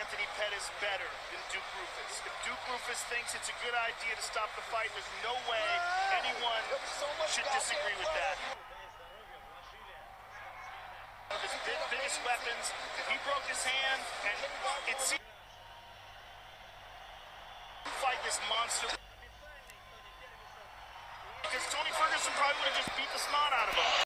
Anthony Pettis better than Duke Roufus. If Duke Roufus thinks it's a good idea to stop the fight, there's no way anyone should disagree with that. One of his biggest weapons, he broke his hand, and it seemed to fight this monster. Because Tony Ferguson probably would have just beat the snot out of him.